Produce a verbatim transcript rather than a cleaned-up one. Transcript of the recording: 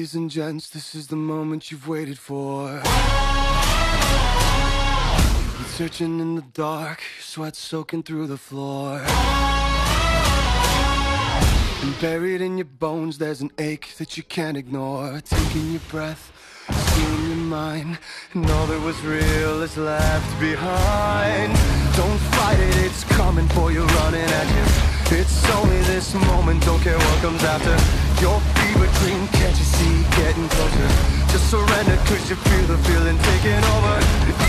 Ladies and gents, this is the moment you've waited for. You're searching in the dark, sweat soaking through the floor. And buried in your bones, there's an ache that you can't ignore. Taking your breath, stealing your mind, and all that was real is left behind. Don't fight it, it's coming for you, running at you. It's only this moment, don't care what comes after. Your fever dream, can't you see, getting closer. Just surrender, cause you feel the feeling taking over.